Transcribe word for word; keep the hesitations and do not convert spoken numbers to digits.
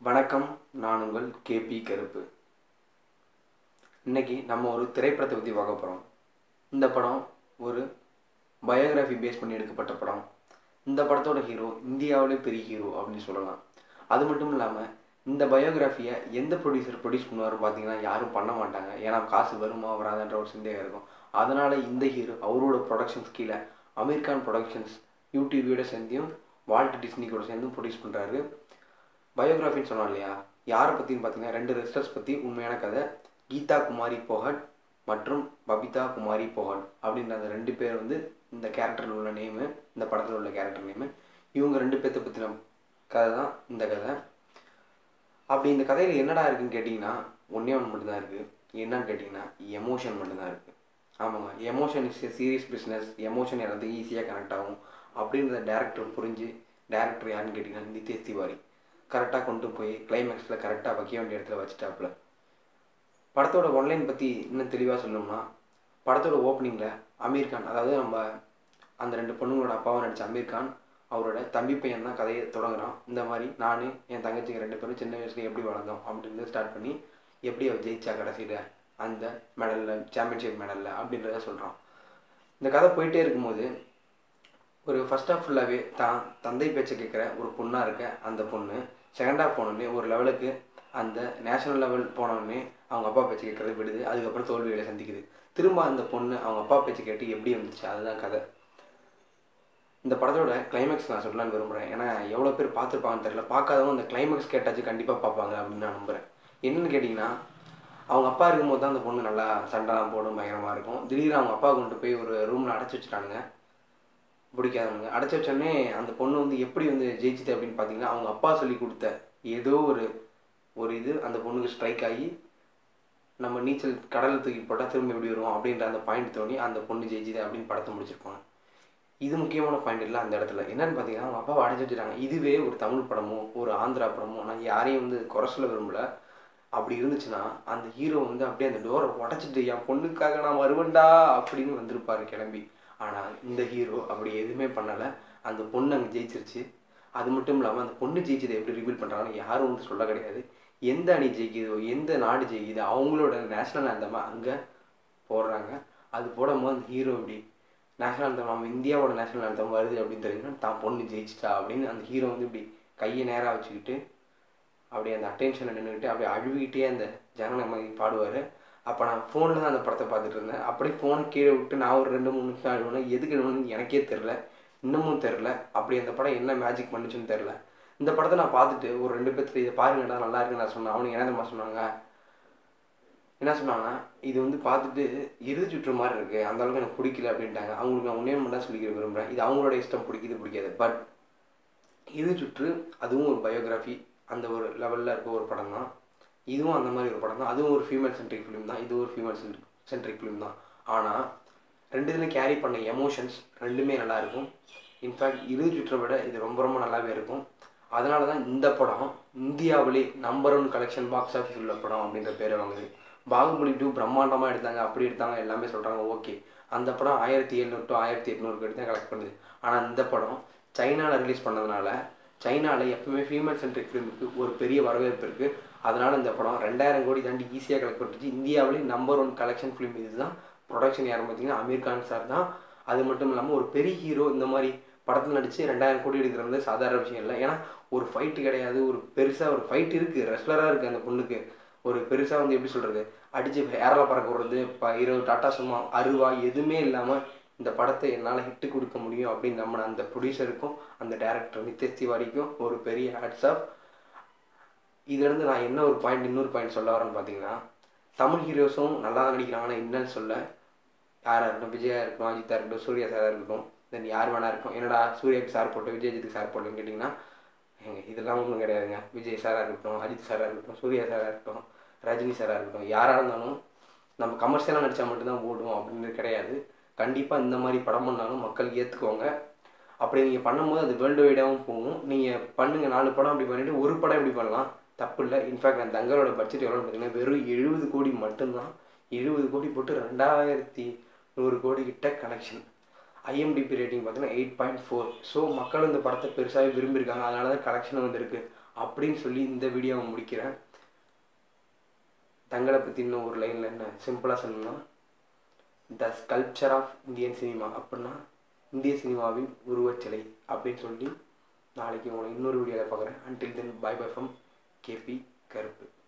வணக்கம், நான் உங்கள் கேபி கருப்பு. இன்னைக்கு நம்ம ஒரு திரைப்படத்தை பற்றி பார்க்க போகிறோம். இந்த படம் ஒரு பயோகிராஃபி பேஸ் பண்ணி எடுக்கப்பட்ட படம். இந்த படத்தோட ஹீரோ இந்தியாவிலே பெரிய ஹீரோ அப்படின்னு சொல்லலாம். அது மட்டும் இல்லாமல் இந்த பயோகிராஃபியை எந்த ப்ரொடியூசர் ப்ரொடியூஸ் பண்ணுவாருன்னு பார்த்தீங்கன்னா யாரும் பண்ண மாட்டாங்க. ஏன்னா காசு வருமா வராதுன்ற ஒரு சிந்தையாக இருக்கும். அதனால் இந்த ஹீரோ அவரோட ப்ரொடக்ஷன்ஸ் கீழே அமீர் கான் ப்ரொடக்ஷன்ஸ் யூடியூபோட சேர்ந்தியும் வால்ட் டிஸ்னி கூட சேர்ந்தும் ப்ரொடியூஸ் பண்ணுறாரு. பயோகிராஃபின்னு சொன்னோம் இல்லையா, யாரை பற்றின்னு பார்த்தீங்கன்னா ரெண்டு ரெஸ்டர்ஸ் பற்றி உண்மையான கதை. கீதா குமாரி போகட் மற்றும் பபிதா குமாரி போகட் அப்படின்ற அந்த ரெண்டு பேர் வந்து இந்த கேரக்டரில் உள்ள நேமு, இந்த படத்தில் உள்ள கேரக்டர் நேமு. இவங்க ரெண்டு பேர்த்த பற்றின கதை தான் இந்த கதை. அப்படி இந்த கதையில் என்னடா இருக்குன்னு கேட்டிங்கன்னா ஒன்றே ஒன்று மட்டும்தான் இருக்குது. என்னன்னு கேட்டிங்கன்னா எமோஷன் மட்டும்தான் இருக்குது. ஆமாங்க, emotion is a serious business. Emotion எல்லாத்துக்கும் ஈஸியாக கனெக்ட் ஆகும் அப்படின்றத டேரக்டர் புரிஞ்சு, டேரக்டர் யாருன்னு கேட்டிங்கன்னா நிதேஷ் திவாரி கரெக்டாக கொண்டு போய் கிளைமேக்ஸில் கரெக்டாக வைக்க வேண்டிய இடத்துல வச்சுட்டாப்புல. படத்தோட ஒன்லைன் பற்றி இன்னும் தெளிவாக சொல்லணும்னா, படத்தோட ஓப்பனிங்கில் அமீர் கான், அதாவது நம்ம அந்த ரெண்டு பொண்ணுங்களோட அப்பாவை நடித்த அமீர் கான் அவரோட தம்பி பையன் தான் கதையை தொடங்குறான். இந்த மாதிரி நான் என் தங்கச்சிங்க ரெண்டு பேரும் சின்ன வயசுல எப்படி வளர்ந்தோம் அப்படின்னு ஸ்டார்ட் பண்ணி எப்படி அவர் ஜெயிச்சா கடைசியில் அந்த மெடலில், சாம்பியன்ஷிப் மெடலில் அப்படின்றத சொல்கிறான். இந்த கதை போயிட்டே இருக்கும்போது ஒரு ஃபர்ஸ்ட் ஆஃப் ஃபுல்லாகவே தான் தந்தை பேச்சை கேட்குற ஒரு பொண்ணாக இருக்க அந்த பொண்ணு செகண்ட் ஆஃப் போனோடனே ஒரு லெவலுக்கு அந்த நேஷனல் லெவல் போனோடனே அவங்க அப்பா பேச்சு கேட்குறது விடுது. அதுக்கப்புறம் தோல்விகளை சந்திக்குது. திரும்ப அந்த பொண்ணு அவங்க அப்பா பேச்சு கேட்டு எப்படி வந்துச்சு, அதுதான் கதை. இந்த படத்தோட கிளைமேக்ஸ் நான் சொல்லலான்னு விரும்புகிறேன். ஏன்னா எவ்வளோ பேர் பார்த்துருப்பாங்கன்னு தெரியல. பார்க்காதவங்க அந்த கிளைமேக்ஸ் கேட்டாச்சு கண்டிப்பாக பார்ப்பாங்க அப்படின்னு நான் நம்புகிறேன். என்னென்னு கேட்டிங்கன்னா, அவங்க அப்பா இருக்கும்போது தான் அந்த பொண்ணு நல்லா சண்டைலாம் போடும், பயங்கரமாக இருக்கும். திடீர்னு அவங்க அப்பா கொண்டு போய் ஒரு ரூமில் அடைச்சி வச்சுட்டானுங்க, பிடிக்காதவங்க. அடைச்சி வச்சோடனே அந்த பொண்ணு வந்து எப்படி வந்து ஜெயிச்சுது அப்படின்னு பார்த்தீங்கன்னா, அவங்க அப்பா சொல்லி கொடுத்த ஏதோ ஒரு ஒரு இது அந்த பொண்ணுக்கு ஸ்ட்ரைக் ஆகி நம்ம நீச்சல் கடலில் தூக்கி போட்டால் திரும்ப எப்படி வரும் அப்படின்ற அந்த பாயிண்ட் தோணி அந்த பொண்ணு ஜெயிச்சுது அப்படின்னு படத்தை முடிச்சிருப்பாங்க. இது முக்கியமான பாயிண்ட் இல்லை அந்த இடத்துல. என்னன்னு பார்த்தீங்கன்னா, அவங்க அப்பாவை அடைச்சி வச்சுட்டாங்க. இதுவே ஒரு தமிழ் படமோ ஒரு ஆந்திரா படமோ நான் யாரையும் வந்து குறை சொல்ல விரும்பல. அப்படி இருந்துச்சுன்னா அந்த ஹீரோ வந்து அப்படியே அந்த டோரை உடச்சிட்டு என் பொண்ணுக்காக நான் வருவேன்டா அப்படின்னு வந்திருப்பாரு கிளம்பி. ஆனால் இந்த ஹீரோ அப்படி எதுவுமே பண்ணலை. அந்த பொண்ணு அங்கே ஜெயிச்சிருச்சு. அது மட்டும் இல்லாமல் அந்த பொண்ணு ஜெயிச்சதை எப்படி ரிவீல் பண்ணுறாங்கன்னு யாரும் வந்து சொல்ல கிடையாது. எந்த அணி ஜெயிக்குதோ, எந்த நாடு ஜெயிக்குதோ அவங்களோட நேஷனல் ஆந்தமாக அங்கே போடுறாங்க. அது போடும்போது அந்த ஹீரோ இப்படி நேஷனல் ஆந்தம், நம்ம இந்தியாவோட நேஷனல் ஆந்தம் வருது அப்படின்னு தெரிஞ்சுன்னா தான் பொண்ணு ஜெயிச்சிட்டா அப்படின்னு அந்த ஹீரோ வந்து இப்படி கையை நேராக வச்சுக்கிட்டு அப்படியே அந்த அட்டென்ஷனில் நின்றுக்கிட்டு அப்படியே அழுவிக்கிட்டே அந்த ஜனநாயகி பாடுவார். அப்போ நான் ஃபோனில் தான் அந்த படத்தை பார்த்துட்டு இருந்தேன். அப்படியே ஃபோனை கீழே விட்டு நான் ஒரு ரெண்டு மூணு நிமிஷம் அழுவேன். எதுக்கு அழுவேன்னு எனக்கே தெரில, இன்னமும் தெரில. அப்படி அந்த படம் என்ன மேஜிக் பண்ணிச்சுன்னு தெரில. இந்த படத்தை நான் பார்த்துட்டு ஒரு ரெண்டு பேர்த்து இதை பாருங்கடா நல்லா இருக்குன்னு நான் சொன்னேன். அவனுக்கு என்ன தெரியுமா சொன்னாங்க, என்ன சொன்னாங்கன்னா, இது வந்து பார்த்துட்டு இறுதி சுற்று மாதிரி இருக்குது, அந்த அளவுக்கு எனக்கு பிடிக்கல அப்படின்ட்டாங்க. அவங்களுக்கு நான் உண்மையை மட்டும் தான் சொல்லிக்கிற விரும்புகிறேன். இது அவங்களோட இஷ்டம், பிடிக்குது பிடிக்காது. பட் இறுதி சுற்று அதுவும் ஒரு பயோகிராஃபி, அந்த ஒரு லெவலில் இருக்க ஒரு படம் தான். இதுவும் அந்த மாதிரி ஒரு படம் தான். அதுவும் ஒரு ஃபீமேல் சென்ட்ரிக் ஃபிலிம் தான். இது ஒரு ஃபீமேல் சென்ட்ரிக் சென்ட்ரிக் ஃபிலிம் தான். ஆனால் ரெண்டு இதுலையும் கேரி பண்ண எமோஷன்ஸ் ரெண்டுமே நல்லாயிருக்கும். இன்ஃபேக்ட் இறுதி சுற்றை விட இது ரொம்ப ரொம்ப நல்லாவே இருக்கும். அதனால தான் இந்த படம் இந்தியாவிலே number one collection box office உள்ள படம் அப்படின்ற பேரை வாங்குது. பாகுபலி டூ பிரம்மாண்டமாக எடுத்தாங்க, அப்படி எடுத்தாங்க, எல்லாமே சொல்கிறாங்க. ஓகே, அந்த படம் ஆயிரத்தி எழுநூறு டு ஆயிரத்தி எட்நூறுக்கு எடுத்து தான் கலெக்ட் பண்ணுது. ஆனால் இந்த படம் சைனாவில் ரிலீஸ் பண்ணதுனால சைனாவில் எப்பவுமே ஃபீமேல் சென்ட்ரிக் ஃபிலிமுக்கு ஒரு பெரிய வரவேற்பு இருக்குது. அதனால் இந்த படம் ரெண்டாயிரம் கோடி தாண்டி ஈஸியாக கலெக்ட் பண்ணிச்சு. இந்தியாவிலே நம்பர் ஒன் கலெக்ஷன் ஃபிலிம் இது தான். ப்ரொடக்ஷன் யாரும் பார்த்தீங்கன்னா அமீர் கான் சார் தான். அது மட்டும் இல்லாமல் ஒரு பெரிய ஹீரோ இந்த மாதிரி படத்தில் நடித்து ரெண்டாயிரம் கோடி எடுக்கிறது சாதாரண விஷயம் இல்லை. ஏன்னா ஒரு ஃபைட்டு கிடையாது, ஒரு பெருசாக ஒரு ஃபைட் இருக்குது, ரெஸ்லராக இருக்குது அந்த பொண்ணுக்கு. ஒரு பெருசாக வந்து எப்படி சொல்கிறது, அடித்து ஏரில் பறக்க விடுறது, இப்போ இருபது டாட்டா சும்மா அருவா எதுவுமே இல்லாமல் இந்த படத்தை என்னால் ஹிட்டு கொடுக்க முடியும் அப்படின்னு நம்பின அந்த ப்ரொடியூசருக்கும் அந்த டேரக்டர் நிதேஷ் திவாரிக்கும் ஒரு பெரிய ஹேட்ஸ் ஆஃப். இதுலேருந்து நான் என்ன ஒரு பாயிண்ட் இன்னொரு பாயிண்ட் சொல்ல வரேன்னு பார்த்தீங்கன்னா, தமிழ் ஹீரோஸும் நல்லா தான் நடிக்கிறாங்கன்னா என்னன்னு சொல்ல, யாராக இருக்கட்டும், விஜயா இருக்கட்டும், அஜித்தா இருக்கட்டும், சூர்யா சாராக இருக்கட்டும், தென் யார் வேணா இருக்கும். என்னடா சூர்யாவுக்கு சார் போட்டு விஜயஜித்துக்கு சார் போட்டுன்னு கேட்டிங்கன்னா, எங்க இதெல்லாம் ஒன்றும் கிடையாதுங்க. விஜய் சாராக இருக்கட்டும், அஜித் சாராக இருக்கட்டும், சூர்யா சாராக இருக்கட்டும், ரஜினி சாராக இருக்கட்டும், யாராக இருந்தாலும் நம்ம கமர்ஷியலாக நடித்தா மட்டும்தான் ஓடும் அப்படின்னு கிடையாது. கண்டிப்பாக இந்த மாதிரி படம் பண்ணாலும் மக்கள் ஏற்றுக்குவாங்க. அப்படி நீங்கள் பண்ணும்போது அது வேர்ல்டு வைடாகவும் போகும். நீங்கள் பண்ணுங்கள், நாலு படம் அப்படி பண்ணிவிட்டு ஒரு படம் எப்படி பண்ணலாம், தப்பு இல்லை. இன்ஃபேக்ட் அந்த தங்களோட பட்ஜெட் எவ்வளோன்னு பார்த்தீங்கன்னா வெறும் எழுபது கோடி மட்டும்தான். எழுபது கோடி போட்டு ரெண்டாயிரத்தி நூறு கோடி கிட்ட கலெக்ஷன். ஐஎம்டிபி ரேட்டிங் பார்த்தீங்கன்னா எயிட் பாயிண்ட் ஃபோர். ஸோ மக்கள் இந்த படத்தை பெருசாகவே விரும்பியிருக்காங்க. அதனால தான் கலெக்ஷன் வந்துருக்கு. அப்படின்னு சொல்லி இந்த வீடியோவை முடிக்கிறேன். தங்களை பற்றி இன்னும் ஒரு லைனில் என்ன சிம்பிளாக சொல்லணும்னா, the sculpture of Indian cinema அப்படின்னா இந்திய சினிமாவின் உருவச்சிலை அப்படின்னு சொல்லி நாளைக்கு உங்களை இன்னொரு வீடியோவில் பார்க்குறேன். Until then bye bye from KP கருப்பு.